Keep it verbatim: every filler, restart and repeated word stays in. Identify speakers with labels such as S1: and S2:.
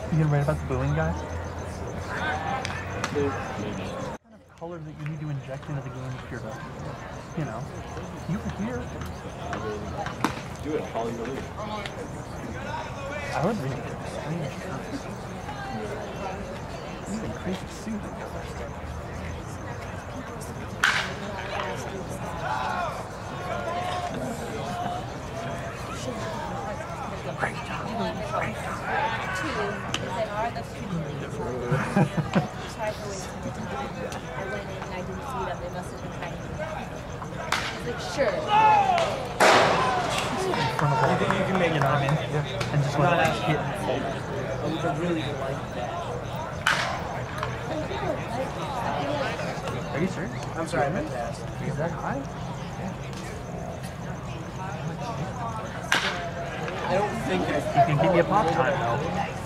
S1: You gonna write about the booing guy? What kind of color that you need to inject into the game if you're the, you know, you were here.
S2: Do it, Holly Marie.
S1: I would really get a strange shirt. Even crazy suit. Great job. Great job.
S3: They are the two. I went in and I didn't see them. They must have been trying to. I was like, sure.
S1: In front of all the, you can make it, know what I mean? Yeah. And just let it like hit and fold.
S4: I would really like that.
S1: Are you serious?
S4: I'm sorry, I meant to ask.
S1: Is that high?
S4: I don't think I
S1: You can give me a pop time though.